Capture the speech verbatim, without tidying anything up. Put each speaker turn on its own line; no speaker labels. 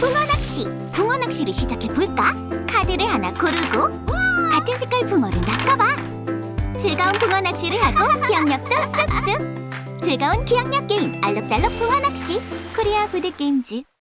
붕어 낚시! 붕어 낚시를 시작해볼까? 카드를 하나 고르고 같은 색깔 붕어를 낚아봐. 즐거운 붕어 낚시를 하고 기억력도 쑥쑥! 즐거운 기억력 게임 알록달록 붕어 낚시 코리아 보드게임즈.